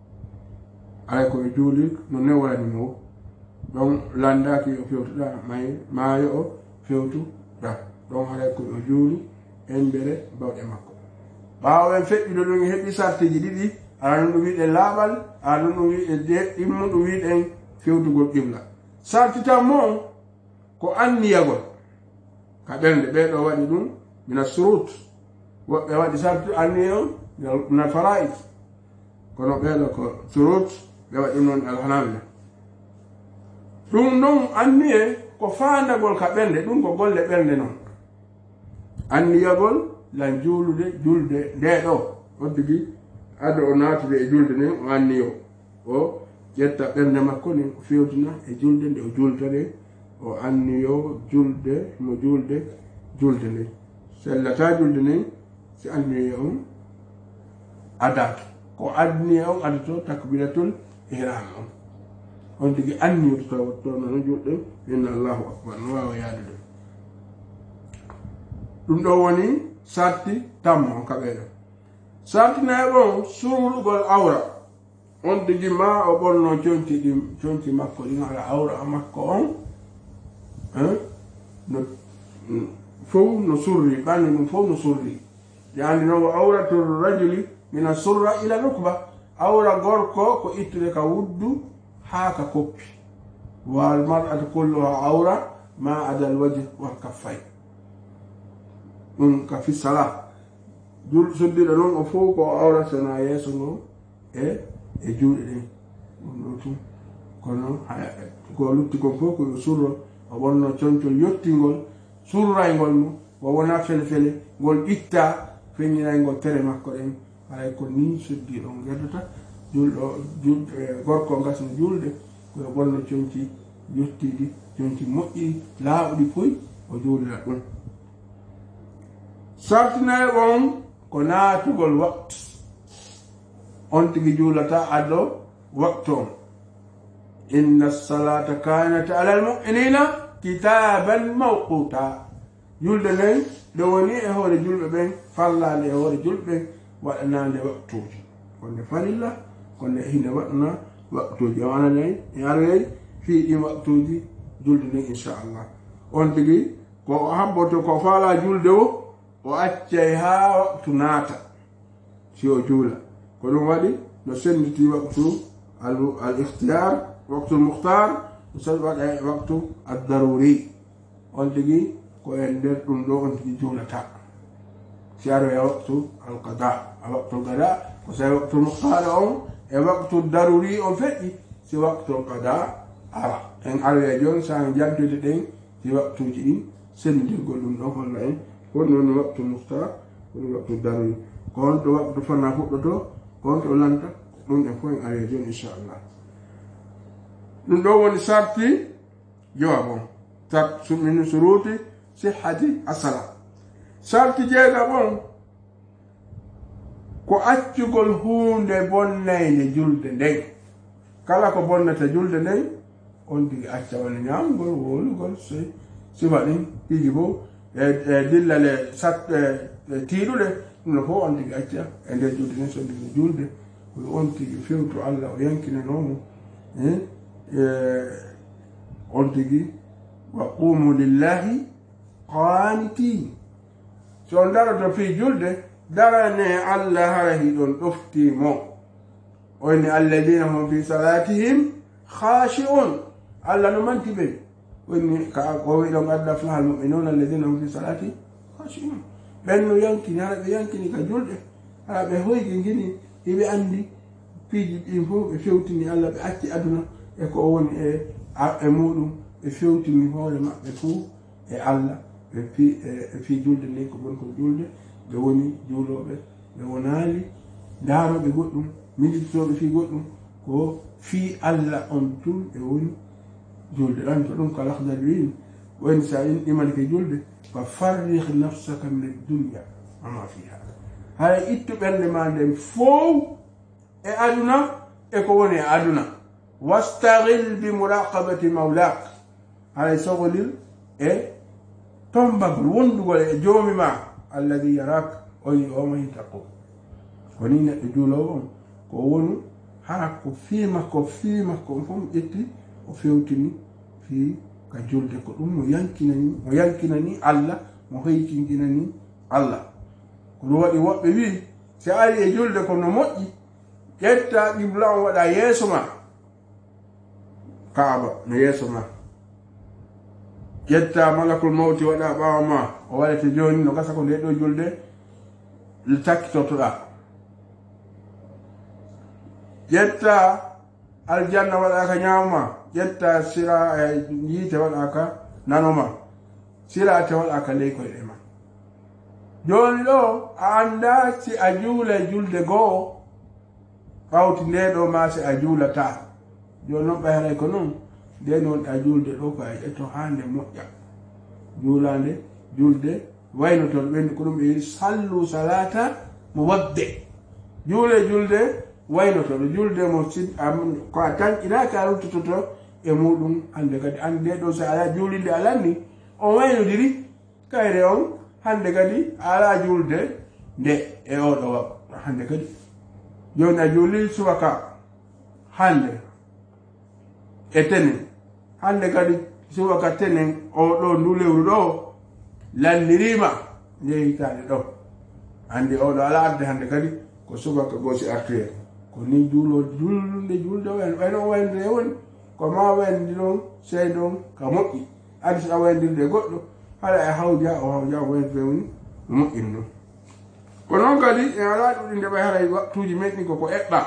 alay koye juulil no newrani mo ɗon landaki o fewtuɗa may maayo o fewtuɗa ɗon haray koye o juuli embere bawɗe makko ɓaawo en feƴƴude ɗum heɓi sartiji ɗiɗi ala ɗum ɗum wiɗen laaɓal ala ɗum ɗum wiɗe de ɗimmo ɗum wiɗen fewtugol qibla sartitan mo ko anniyagol ka ɓernde ɓeɗo waɗi ɗum mina surut woɓɓe waɗi sartu anniyo mina fara'id kono ɓeɗo ko surut ɓe waɗi ɗum noon alhanabila ɗum ɗon anniye ko fandagol ka ɓernde ɗum ko golle ɓernde noon anniyagol lan juulude julde nde ɗo on tigi ado o naatude e julde nden o anniyo o ƴetta ɓernde makko nden o fewtina e julde nde o julta nde o anniyo julde mo julde julde nden sellata julde nden si anniyo on adaki ko anniyo on adato takbiratul ihram on on tigi anniyo to to noon julɗe inna allahu akbar no wawa yaadude ɗum ɗo woni sarti tammo kaɓeɗo sartinayi ɓon surɗugol awra on tigi ma o ɓorno conti ɗi conti makko ɗin ala awra makko on no fof no surri ɓandu ɗum fof no surri yandi noon o awratul rajuli mina surra ila rukba awra gorko ko ittude ka wuddu haa ka koppi wal mar'atu kulluha awra ma adal wajh wal kaffay ɗum ka fi salat jul suddiɗo noon o fof ko awra sona yeeso ngo e e juuɗe ɗen ɗum ɗo tum kono ko lutti kon fof koyo surro o wonno concol yottingol surraygol mum o wona fele fele ngol itta feññiraygol tere makko ɗen haray ko ni suddiɗo gerdata julɗo jul gorko gasno julde koyo wonno conci yottiɗi conci moƴƴi laaɓuɗi poy o juulira ɗum sartinaye on ko naatugol waktu on tigi juulata addo waktu on inna salata kanat ala almu'minina kitaban mawquta julde nden nde woni e hoore julɓe ɓen fallade e hoore julɓe ɓen waɗanande waktuji konde farilla konde hinde waɗana waktuji o ana nayi e arley fii ɗin waktuji julde nden inchallah on tigi ko hamboto ko faala julde o o accay ha waktu naata si o juula ko ɗum waɗi no senditi waktu al ikhtiyar waktu al mukhtar no sen waɗa waktu ad daruri on tigi ko en nder ɗum ɗo on tigi juulata si aro e waktu al qada a waktu al qada ko sa waktu al mukhtar on e waktu daruri on feƴƴi si waktu al qada ara en aroya joni sa jantude ɗen si waktuji ɗin sendirgol ɗum ɗon holla en kon noon waktu mukhtar kono waktu daruri ko on ɗo waktu fana fuɗɗoto ko on to lanta ɗum ɗen fof en aroya joni inchallah ɗum ɗo woni sarti jawab on sart min suruti sihhati asala sarti jeeɗam on ko accugol hunde bonnayde julde nden kala ko bonnata julde nden on tigi acca wona ñamgol wolugol si sifa ɗin tigi fof e dillale sat tiiɗuɗe ɗum no fof on tigi acca e nder julde nden so ndigi julde koye on tigi fewtu allah o yankinanomo on tigi wa qumu lillahi qanitin so on daroto fi julde darane allah hara hiɗon ɗoftimo oyni alladina hum fi salatihim khashi'un allah no manti ɓe woni ka o wi ɗon adda flahal mu'minuna alladina hum fi salati khashi'un ɓen no yankini hara ɓe yankini ka julɗe hara ɓe hoygi gini hiɓe andi piiji ɗin fof ɓe fewtini allah ɓe acci aduna e ko woni e e muɗum ɓe fewtini hoore maɓɓe fuu e allah ɓe fi e fi julde nden ko gon ko julde ɓe woni juuloɓe ɓe wonali daaroɓe goɗɗum militoɓe fi goɗɗum ko fi allah on tun ɓe woni julde ɗan to ɗum ko alahdari wini woni sa in ɗimanke julde fa farrih nafsaka min dunia ama fiha hay ittu ɓernde ma nden fof e aduna e ko woni e aduna wastagil bi muraqabati mawlak hay sogolir e tombagol wondugol e joomi ma alladi yarak oyi omahi taqo koni neɗɗo juulowo on ko wonu haa ko fii makko fii makko on fof ƴetti o fewtini fii ka julde ko ɗum mo yankinani mo yankinani allah mo hoytinkinani allah ko ɗum waɗi woɓɓe wi si ari e julde ko no moƴƴi ƴetta qibla on waɗa yeeso ma kaaba no yeeso ma ƴetta malakul mawti waɗa ɓaawa ma o waɗete joni no gasa ko nde ɗo julde takkitotoɗa ƴetta aljanna waɗaka ñamma ƴetta sira e yiite waɗaka nanoma sirate waɗaka ley koyɗe ma joni ɗo a anda si a juula julde goo hawti nde ɗo ma si a juulata joni noon ɓayray ko noon nde noon ɗa julde ɗo ko a ƴetto hande moƴƴa juulande julde waynotoɗo ɓenni ko ɗum ɓe yi sallu salata mo wadde juule julde waynotoɗo julde mo si ko a tanƴinaka a ruttototo e muɗum hande kadi ande nde ɗo so ala juulinde alanni on waynodiri kayre on hande kadi ala julde nde e oɗo waktu hande kadi joni a juuli subaka hande e tenen hande kadi subaka tenen oɗo ndu lewru ɗo lannirima yeyitade ɗo andi oɗo ala arde hande kadi ko subaka goosi artuye ko ni juulo julde julde wen ɓayno wayndire e woni ko ma wayndi ɗon sey ɗon ka moƴƴi adi so a wayndirde goɗɗo haɗa e hawja o hawja o wayndire woni no moƴƴini ɗum ko noon kadi e ala ɗuɗi nde ɓay haray waktuji meɗɗi koko eɓɓa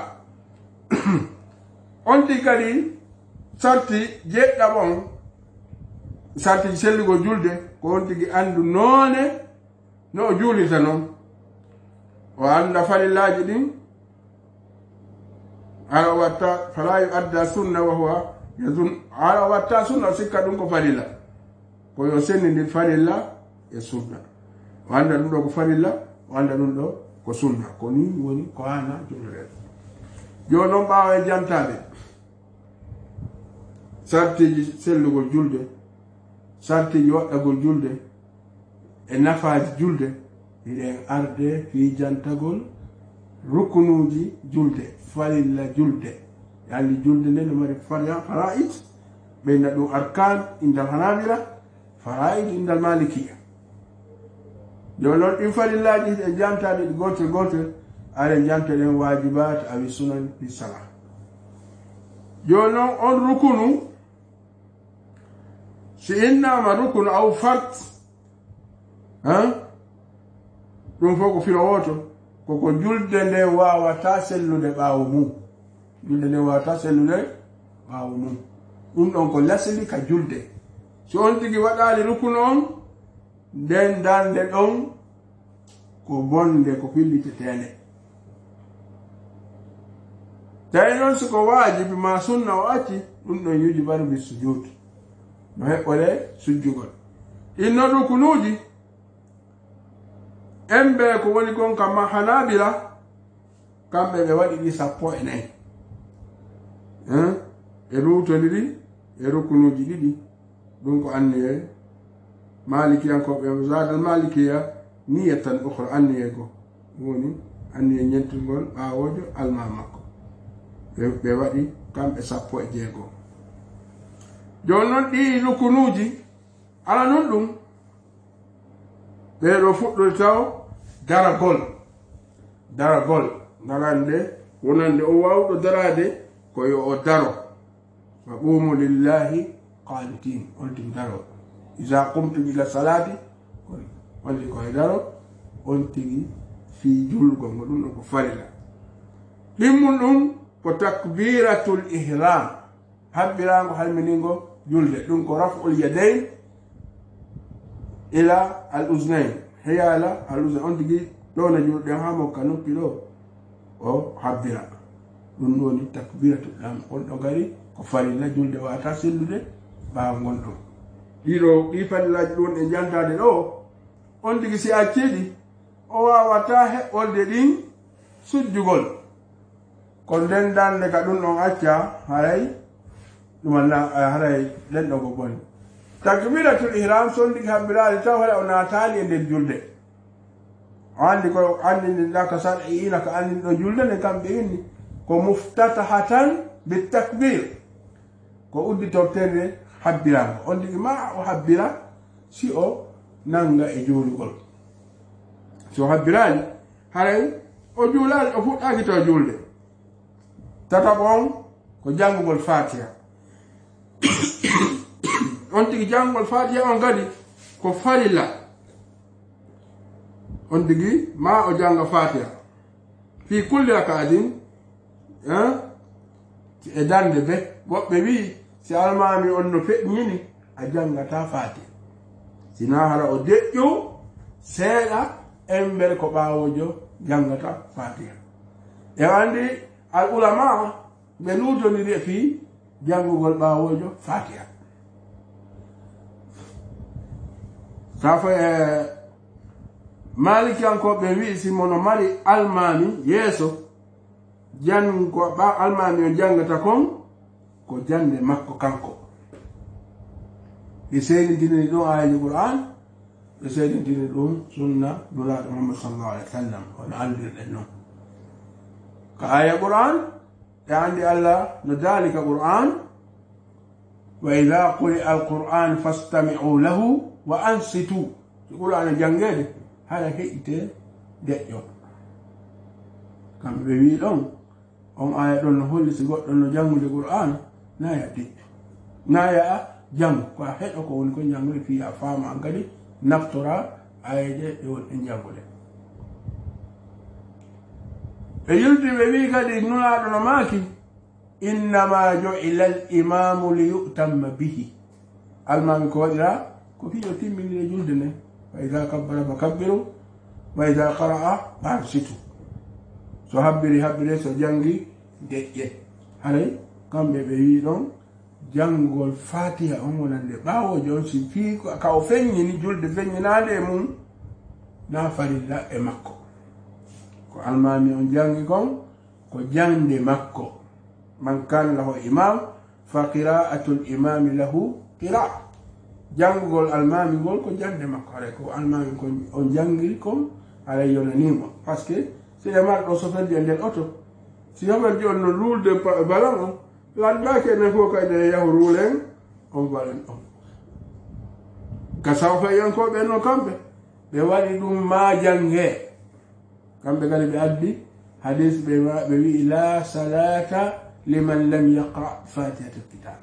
on ɗi kadi sarti jeɗɗam on sartiji sellugo julde ko on tigi andu noone no o juulita noon o anda falillaji ɗin ara o watta fala yu adda sunna wa huwa yazun ara o watta sunna o sikka ɗum ko falilla ko yo sendindir falilla e sunna o anda ɗum ɗo ko falilla o anda ɗum ɗo ko sunna ko ni woni ko hana julde joni noon ɓaawa e jantade sartiji sellugol julde sartiji waɗɗagol julde e nafaji julde hiɗen arde fi jantagol rukunuji julde falilla julde yalli julde nde no mari fara'id بين دو أركان عند الحنابلة فرائض عند المالكية جولون إنفال الله جانتا دي غوتل غوتل على جانتا دي واجبات أو سنن في الصلاة جولون أن ركنو سإنما ركن أو فرد ها ɗum fof ko filo woto koko julde nde wawata sellude ɓaawo mum julde nde wawata sellude ɓaawo mum ɗum ɗon ko lasli ka julde so on tigi waɗali rukunu on nden dande ɗon ko bonde ko fillitetende tawi noon siko waajibi ma sunna o acci ɗum ɗon yuji bari bi sujud no heɓɓole sujjugol inno rukunuji embe ko woni kon kamma hanabila kamɓe ɓe waɗi ɗi sappo e nayi e rutodiri e rukunuji ɗiɗi ɗum ko anniye malikiyankoɓe zadal malikiya niyatan ukhra anniye ko woni anniye ñentigol ɓawojo alma makko ɓe waɗi kamɓe sappo e jeegoo joni noon ɗi rukunuji ala non ɗum ɓeɗo fuɗɗode taw daragol daragol darande wonande o wawɗo darade ko yo o daro wa qumu lillahi qanitin on tigi daro iza qumtum ila salati on tigi koye daro on tigi fi julgol ngo ɗum ɗo ko farila ɗimmum ɗum ko takbiratul ihram habbirango halminingo julde ɗum ko raf'ul yadayn ila al uznayn heyala al uznayn on tigi ɗo na julɗe ha mokka noppi ɗo o habbira ɗum woni takbiratul ihram on ɗo gari ko farilla julde wata sellude ɓawo gonɗon ɗiɗo ɗi farillaji ɗon e jantade ɗo on tigi si acciɗi o wawata heɓɓolde ɗin sujjugol ko nden dande ka ɗum ɗon acca haray ɗum haray nden ɗo ko boni takbiratul ihram sondiki habbirade taw haɗa o natali e nder julde o andi ko andinɗa ko sar'iina ko andin ɗo julde nde kamɓe inni ko muftatahatan bitakbir ko udditortede habbirango on tigi ma o habbira si o nanga e juulugol so habbirani haray o juulani o fuɗɗaki to julde tataɓo on ko janngugol fatiha on tigi janngugol fatiha on gadi ko farilla on tigi ma o janga fatiha fi kulli rak'atin e dande be woɓɓe wi si almami on no feƴñini a jangata fatiha sina hara o deƴƴo seeɗa embere ko ɓawojo jangata fatiha e andi al ulama ɓe lutoniri e fi jangugol ɓawojo fatiha safo e malikiyankoɓe wi simono mari almami yeeso jango ɓa almami o jangata kon ko jande makko kanko ɓe seydintini ɗum ayaji qur'an ɓe seydintini ɗum sunna nulaɗo muhammad sallallahu alaihi wa sallam hono andirɗen noon ko aya qur'an e andi allah no dalika qur'an wa ida quri alquran fastami'u lahu wa ansitu so qur'an e jangede haɗa heƴite deƴƴo kamɓe ɓe wi ɗon on aya ɗon no holli si goɗɗon no jangude qur'an naya deƴƴo naya jangu ko a heɗo ko woni ko jangude fi a faama an kadi naftora ayaje ɗe woni ɗe jangude e yultiɓe wi kadi nulaɗo no maaki innama jo'ila al imamu li yu'tamma bihi almami ko waɗira ko fiyo timminire julde nde fa ida kabbara fa kabbiru wa ida qara'a farsitu so habbiri habbire so jangi deƴƴe haray kamɓe ɓe wi ɗon janngol fatiha on wonande ɓawojo on si fii ka o feññini julde feññinade e mum na farilla e makko ko almami on jangi kon ko jande makko man kana lahu imam fa qira'atul imami lahu qira'a janngugol almami ngol ko jande makko haray ko almami ko on jangiri kon haray yonanimo par ce que si e marɗo soferdi e nder oto si homerdi on no lulde balan on landake enen fof kayde yahu ruulen on waɗan ɗon ka sawfa yankoɓe no kamɓe ɓe waɗi ɗum ma jange kamɓe kadi ɓe addi hadis ɓe ɓe wi la salata liman lam yaqra fatihata kitab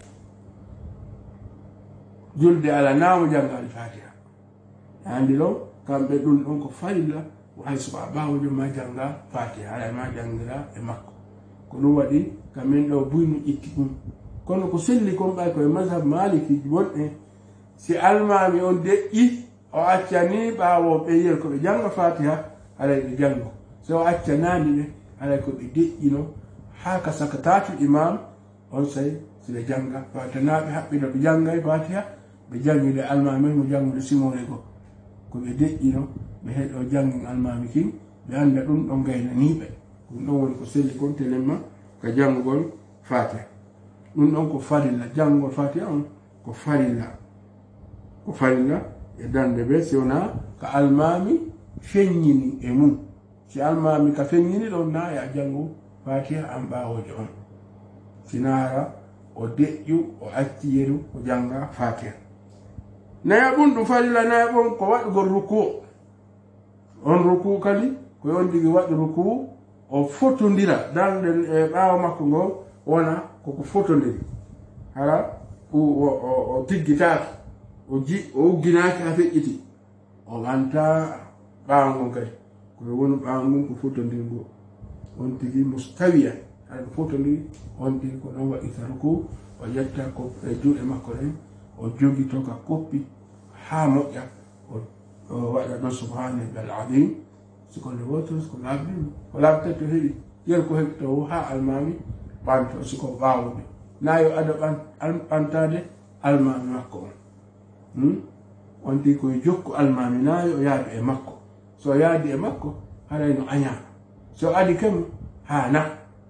julde ala namo jangal fatiha andi ɗon kamɓe ɗum ɗon ko farilla hay so a ɓawojo ma janga fatiha ala ma jangira e makko ko ɗum waɗi kamin ɗo buynu ƴitti ɗum kono ko selli kon ɓay koye mazhab maliki wonɓe si almami on deƴƴi o accani ɓawo ɓe yiyel koɓe janga fatiha alay ɓe jango so o accanani ɓe alay koɓe deƴƴino ha ka saka tatu imam on say siɓe janga fatanaɓe haɓɓino ɓe jangay fatiha ɓe jangide almami mo jangude simore go koɓe deƴƴino ɓe heɗo jangin almami kin ɓe anda ɗum ɗon gaynaniɓe ɗum ɗon woni ko selli kon telemma ka jangugol fatiha ɗum ɗon ko farilla jangugol fatiha on ko farilla ko farilla e dande ɓe si wona ka almami feññini e mum si almami ka feññini ɗon na e a jangu fatiha an ɓawojo on sinara o deƴƴu o acci yeru o janga fatiha naya ɓum ɗum farilla naya ɓon ko waɗugol ruku on ruku kadi ko on tigi waɗi ruku o fotodira dande e ɓawo makko ngo wona koko fotodiri hara o tiggitaki o ji o ugginaki ha feƴƴiti o wanta ɓawo ngon kadi koye woni ɓawo ngon ko fotodiri ngo on tigi mustawiya haɗa ko fotodiri on tigi ko ɗon waɗita ruku o yetta ko e juuɗe makko ɗen o jogito ka koppi ha moƴƴa o waɗa ɗo subhanallahi al-azim siko nde woto siko labbi ko labta to heɓi yer ko heɓi to ha almami ɓanto siko ɓawude na yo ada ɓantade almami makko on on tigi koye jokku almami na yo yaadu e makko so yaadi e makko haray no aña so adi kemo ha na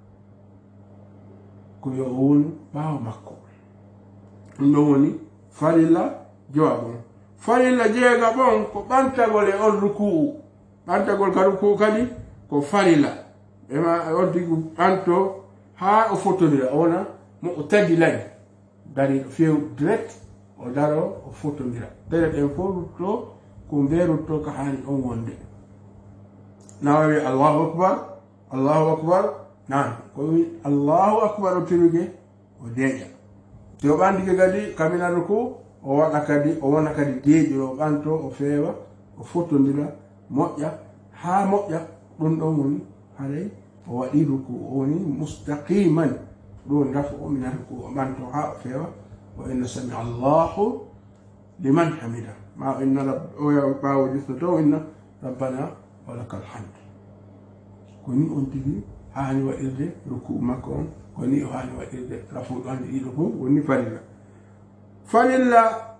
ko yo o woni ɓawo makko ɗum ɗon woni farilla jowa ɓon farilla jeega ɓon ko ɓantagol e on rukuu ɓantagol ka rukuu kadi ko farilla ema on tigi ɓanto ha o fotodira o wona mo o tagi lay dari ɗo few direct o daro o fotodira tere ɗen fof rutto ko mberutto ka hani on wonde na wawi allahu akbar allahu akbar nan ko wi allahu akbar o tirugue o deeƴa te o ɓandike kadi kamina ruku o waɗa kadi o wona kadi deeƴo o ɓanto o feewa o fotodira moƴƴa ha moƴƴa ɗum ɗon woni haray o waɗi ruku o woni mustaqiman ɗum woni rafu o mina ruku o ɓanto ha o feewa o inna sami allahu liman hamida ma inna o ɓawo disno to inna rabbana walakal hamd koni on tigi hani waɗirde ruku makko on koni o hani waɗirde rafu ɗonde ɗiɗo fof woni farilla farilla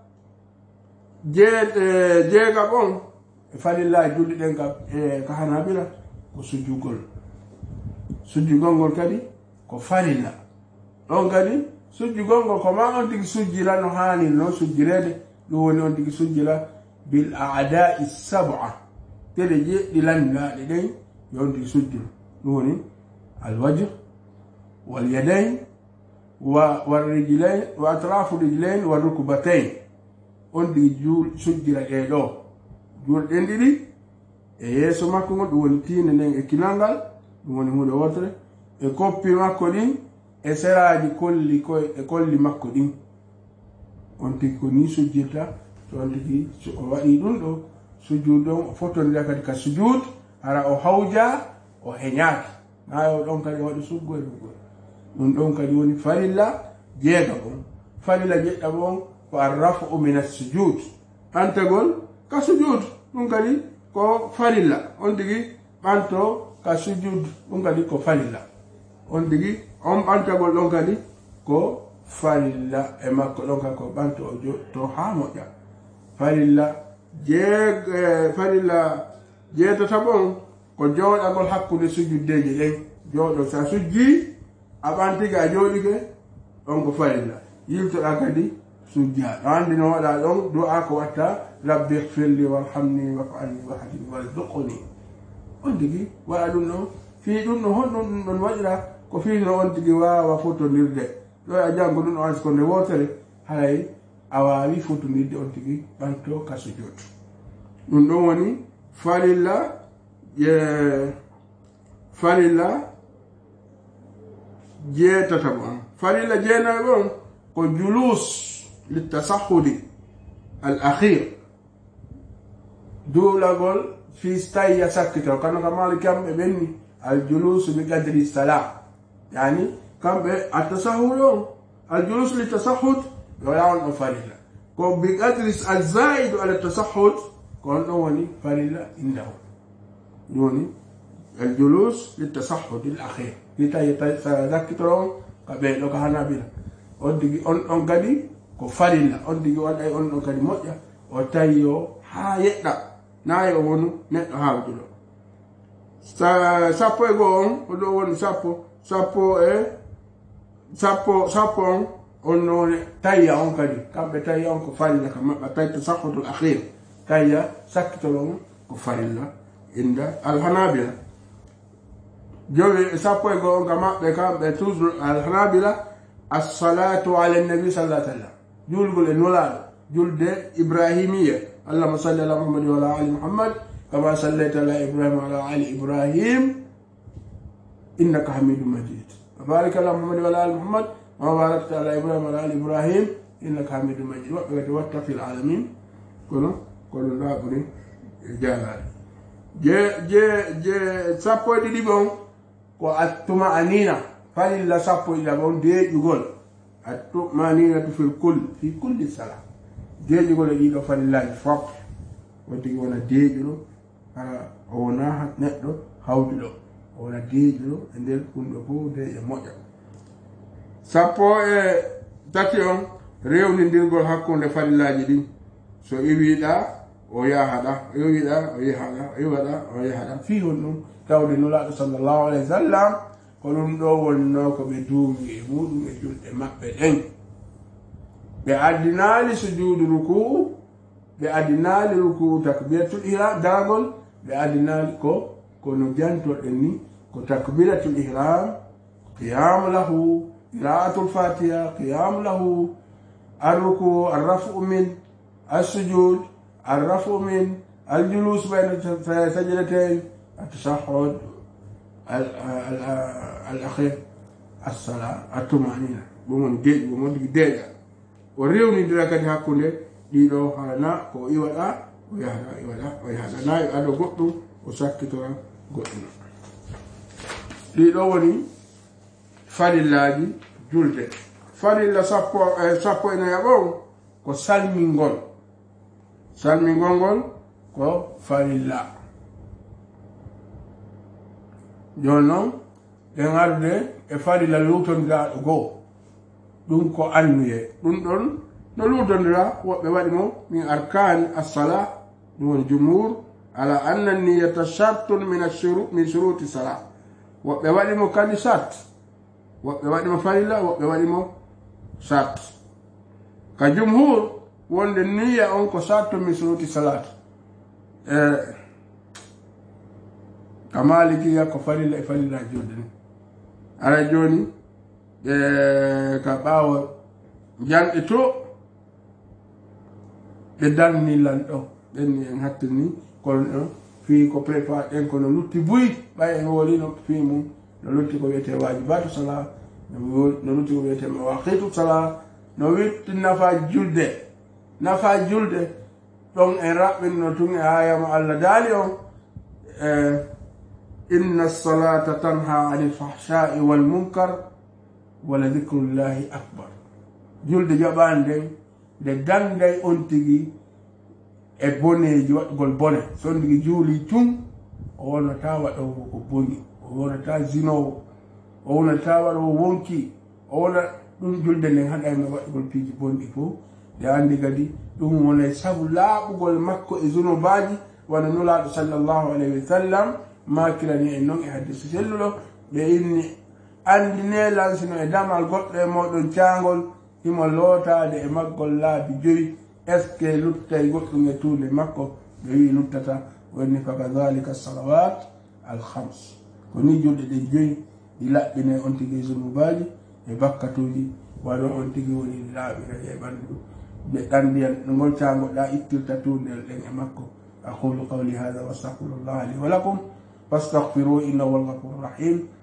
jeega ɓon e farilla e julɗi ɗen ka hanabila ko sujjugol sujjugol ngol kadi ko farilla ɗon kadi sujjugol ngol ko ma on tigi sujjira no hani no sujjirede ɗum woni on tigi sujjira bil a'da'i sab'a tede jeɗɗi lannaɗe ɗen yo on tigi sujjiro ɗum woni alwajh wal yadayn والرجلين وأطراف الرجلين والركبتين on tigi juul sujjira ɗe ɗo juulɗen ɗiɗi e yeeso makko ngo ɗum woni tiinde nden e kinalngal ɗum woni hunde wotere e koppi makko ɗin e seraji kolli koye e kolli makko ɗin on tigi ko ni sujjirta so on tigi o waɗi ɗum ɗo sujud ɗon o fotodira kadi ka sujud hara o hawja o heñaaki nayo ɗon kadi waɗi suggoe ɗum ɗum ɗon kadi woni farilla jeega on farilla jeɗɗa on ko arrafu min assujud ɓantagol ka sujud ɗum kadi ko farilla on tigi ɓanto ka sujud ɗum kadi ko farilla on tigi on ɓantagol ɗon kadi ko farilla e makko ɗon kadi ko ɓanto o to ha moƴƴa farilla jeeg farilla jeetata ɓon ko jooɗagol hakkude sujuddeji ɗen jooɗo sa sujji a ɓantiga a jooɗike ɗon ko farilla yiltoɗa kadi sujja ɗo andi no waɗa ɗon du'a ko watta rabbi ihfirli warhamni waf'alni wahdini warzuqni on tigi waɗa ɗum ɗon fii ɗum ɗo honɗum ɗum ɗon waɗira ko fiino on tigi wawa fotodirde ɗo a janngo ɗum ɗo ansi ko nde wotere hay awawi fotondirde on tigi ɓanto ka sujud ɗum ɗon woni farilla je farilla jeetata bon farilla jeenayi ɓon ko julus litasahudi al akhir duulagol fi stayya sakkito kano ka maali kamɓe ɓenni al julus bi qadri salah yani kamɓe attasahud on al julus litasahud yo yawon ɗo farilla ko bi qadri al zaidu ala tasahud ko on ɗon woni farilla indahu joni al julus litasahud al akhir litayi sakkitoro ka ɓeeɗo ka hanabila on tigi on ɗon kadi ko farilla on tigi waɗay on ɗon kadi moƴƴa o tawi o ha yeɗɗa nayi o wonu neɗɗo hawjuɗo sappo e goo on o ɗo woni sappo sappo e sappo sappo on on noone tayya on kadi kamɓe tayya on ko farilla ka maɓɓa tawi to sahudul akhir tayya sakkitoro on ko farilla inda alhanabila jowi sappo e goo on ka maɓɓe kamɓe toujours alhanabila assalatu ala nabi sallallahu alaihi wasallam julgol e nulaɗo julde ibrahimiya allahumma salli ala muhammad wa ala ali muhammad kama sallaita ala ibrahim wa ala ali ibrahim innaka hamidum majid wa barik ala muhammad wa ala ali muhammad kama barakta ala ibrahim wa ala ali ibrahim innaka hamidum majid woɓɓe kadi watta fil alamin kono kono laaɓuri jalade je je je sappo e ɗiɗi ɓon ko attuma anina farilla sappo e ɗiɗi ɓon deeƴugol attuma anina to fil kul fi kulli sala deeƴugol e ɗiɗo farillaji fof won tigi wona deeƴuɗo hala o wona neɗɗo hawduɗo o wona deeƴuɗo e nder ɗumɗo fof deeƴe moƴƴa sappo e tati on rewnidirgol hakkunde farillaji ɗin so iwiɗa o yahaɗa o yowiɗa o yahaɗa o yowaɗa o yahaɗa fi hon ɗum tawde nulaɗo sallllahu alayhi wa sallam ko ɗum ɗo wonno ko ɓe duumi e muɗum e julɗe maɓɓe ɗen ɓe addinali sujudu ruku'u ɓe addinali ruku'u takbiratul ihram daragol ɓe addinali ko kono jantoɗen ni ko takbiratul ihram qiyamu lahu qira'atul fatiha qiyamu lahu arruku arrafu min assujud arrafu min aljulus bayna sajdatayn التشهد الأخير الصلاة الطمأنينة بمن ديج بمن ديج وريوني دراكة هكذا ديلو هانا كو إيوالا ويهدا إيوالا ويهدا ناي أدو قطو وسكتوا قطو ديلو وني فالله جلد فالله سابو سابو إنا يبون كو سالمينغول سالمينغول كو فالله joni noon ɗen arde e farilla lutondiraɗo goo ɗum ko annuye ɗum ɗon no lutondira woɓɓe waɗi mo min arkani assala ɗum woni jumhur ala anna niyata shartun min min suruti sala woɓɓe waɗi mo kadi sart woɓɓe waɗi mo farilla woɓɓe waɗi mo sart ka jumhur wonde niya on ko shartun min suruti salat e kamalikiya ko farilla e farilla jodde ni ara joni ɓe ka ɓaawa janɗe to ɓe danni lan ɗo ɓenni en hattini kono ɗo fii ko prépare ɗen kono lutti buyi ɓay en wolino fii mum no lutti ko wiyete wajibatu sala no lutti ko wiyete mawaqitu sala no witti nafa julde nafa julde ɗon en raɓɓinno tun e ayama allah daali on إن الصلاة تنهى عن الفحشاء والمنكر ولذكر الله أكبر جلد جبان دي دي دان دي أنتجي إبوني جوات قول بوني سندي جولي تون وانا تاوى أو بوني وانا تا زينو وانا تاوى أو وونكي وانا دون جلد نهان أي مبات قول بيجي بوني فو دي عندي قدي دون وانا سابو لا قول مكو إزونو باجي وانا نولا صلى الله عليه وسلم ma kirani en noon e haddisi selluɗo ɓe inni andine lansino e damal goɗɗo e moɗon caangol himo lootade e maggol laabi joyi est ce que luttay goɗɗum e tuunde makko ɓe wi luttata wonni fa kadhalika salawat al khams ko ni julɗe ɗen joyi ɗi laɓɓine on tigi zunubaji e bakkatuji waɗo on tigi woni laaɓira e ɓanndu ɓe ɗandiyan no goncago ɗa ittirta tundel ɗen e makko. aqulu qawli hada wa astaghfirullah li wa lakum fastaghfiru innahu huwal ghafurur rahim.